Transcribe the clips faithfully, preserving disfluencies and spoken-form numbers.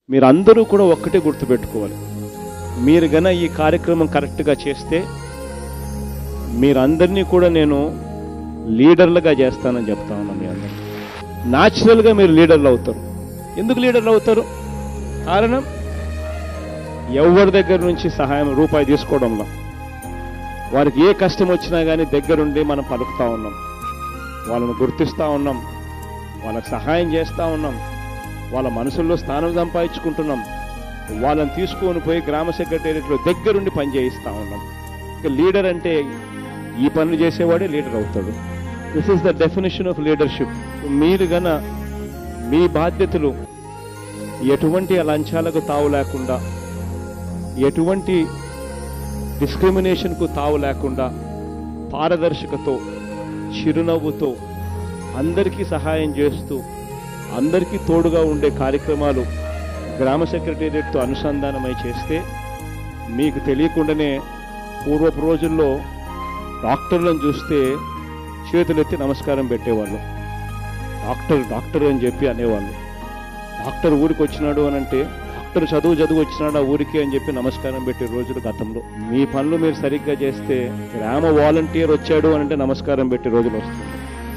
మీరందరూ కూడా ఒక్కటే గుర్తుపెట్టుకోవాలి. మీరు గన ఈ కార్యక్రమం కరెక్ట్‌గా చేస్తే మీరందరినీ కూడా నేను లీడర్లుగా చేస్తానని చెప్తా ఉన్నాను మీ అందరికీ. న్యాచురల్‌గా మీరు లీడర్లు అవుతారు. ఎందుకు లీడర్లు అవుతారు? కారణం ఎవరి దగ్గర నుంచి సహాయం రూపాయి తీసుకోవడంలో, వారికి ఏ కష్టం వచ్చినా కానీ దగ్గరుండి మనం పలుకుతా ఉన్నాం, వాళ్ళను గుర్తిస్తూ ఉన్నాం, వాళ్ళకి సహాయం చేస్తూ ఉన్నాం, వాళ్ళ మనసుల్లో స్థానం సంపాదించుకుంటున్నాం, వాళ్ళని తీసుకొని పోయి గ్రామ సెక్రటేరియట్లో దగ్గరుండి పనిచేయిస్తూ ఉన్నాం. ఇక లీడర్ అంటే ఈ పనులు చేసేవాడే లీడర్ అవుతాడు. This is the definition of leadership. మీరు గన మీ బాధ్యతలు ఎటువంటి లంచాలకు తావు లేకుండా, ఎటువంటి డిస్క్రిమినేషన్కు తావు లేకుండా, పారదర్శకతో, చిరునవ్వుతో అందరికీ సహాయం చేస్తూ అందరికీ తోడుగా ఉండే కార్యక్రమాలు గ్రామ సెక్రటేరియట్తో అనుసంధానమై చేస్తే మీకు తెలియకుండానే పూర్వపు రోజుల్లో డాక్టర్లను చూస్తే చేతులెత్తి నమస్కారం పెట్టేవాళ్ళు. డాక్టర్ డాక్టర్ అని చెప్పి అనేవాళ్ళు. డాక్టర్ ఊరికి వచ్చినాడు అని అంటే డాక్టర్ చదువు చదువు వచ్చినాడు ఆ ఊరికి అని చెప్పి నమస్కారం పెట్టే రోజులు గతంలో. మీ పనులు మీరు సరిగ్గా చేస్తే గ్రామ వాలంటీర్ వచ్చాడు అని అంటే నమస్కారం పెట్టే రోజులు వస్తుంది.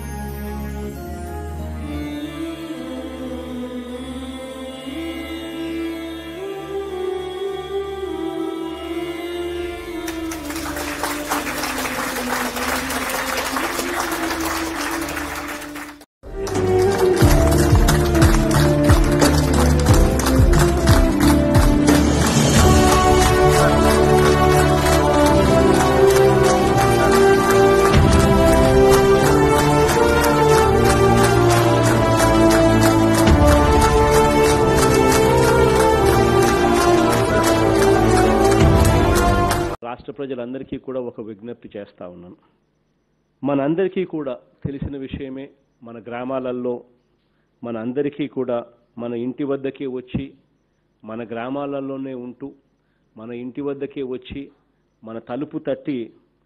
రాష్ట్ర ప్రజలందరికీ కూడా ఒక విజ్ఞప్తి చేస్తా ఉన్నాను. మనందరికీ కూడా తెలిసిన విషయమే, మన గ్రామాలలో మన అందరికీ కూడా మన ఇంటి వద్దకే వచ్చి, మన గ్రామాలలోనే ఉంటూ మన ఇంటి వద్దకే వచ్చి మన తలుపు తట్టి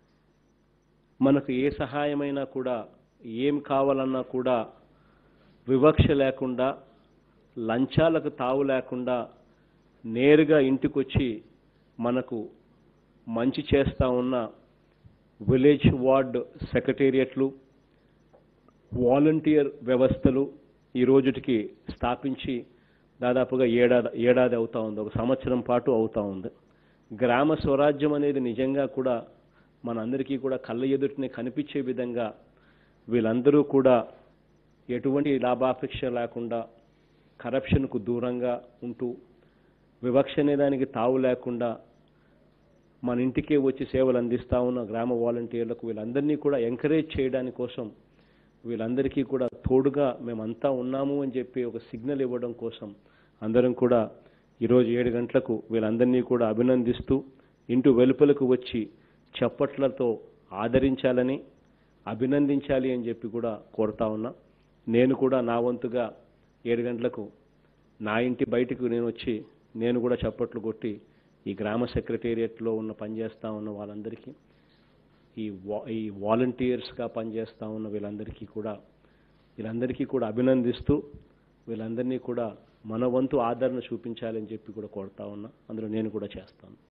మనకు ఏ సహాయమైనా కూడా, ఏం కావాలన్నా కూడా వివక్ష లేకుండా, లంచాలకు తావు లేకుండా నేరుగా ఇంటికొచ్చి మనకు మంచి చేస్తూ ఉన్న విలేజ్ వార్డ్ సెక్రటేరియట్లు, వాలంటీర్ వ్యవస్థలు ఈ రోజుటికి స్థాపించి దాదాపుగా ఏడాది ఏడాది అవుతా ఉంది, ఒక సంవత్సరం పాటు అవుతా ఉంది. గ్రామ స్వరాజ్యం అనేది నిజంగా కూడా మనందరికీ కూడా కళ్ళ ఎదుటినే కనిపించే విధంగా వీళ్ళందరూ కూడా ఎటువంటి లాభాపేక్ష లేకుండా, కరప్షన్కు దూరంగా ఉంటూ, వివక్ష అనే దానికి తావు లేకుండా మన ఇంటికే వచ్చి సేవలు అందిస్తూ ఉన్న గ్రామ వాలంటీర్లకు వీళ్ళందరినీ కూడా ఎంకరేజ్ చేయడానికి కోసం, వీళ్ళందరికీ కూడా తోడుగా మేమంతా ఉన్నాము అని చెప్పి ఒక సిగ్నల్ ఇవ్వడం కోసం అందరం కూడా ఈరోజు ఏడు గంటలకు వీళ్ళందరినీ కూడా అభినందిస్తూ ఇంటి వెలుపలకు వచ్చి చప్పట్లతో ఆదరించాలని, అభినందించాలి అని చెప్పి కూడా కోరుతా ఉన్నా. నేను కూడా నా వంతుగా ఏడు గంటలకు నా ఇంటి బయటకు నేను వచ్చి నేను కూడా చప్పట్లు కొట్టి ఈ గ్రామ సెక్రటేరియట్లో ఉన్న పనిచేస్తూ ఉన్న వాళ్ళందరికీ, ఈ వా ఈ వాలంటీర్స్గా పనిచేస్తూ ఉన్న వీళ్ళందరికీ కూడా వీళ్ళందరికీ కూడా అభినందిస్తూ వీళ్ళందరినీ కూడా మన వంతు ఆదరణ చూపించాలని చెప్పి కూడా కోరుతా ఉన్నా. అందులో నేను కూడా చేస్తాను.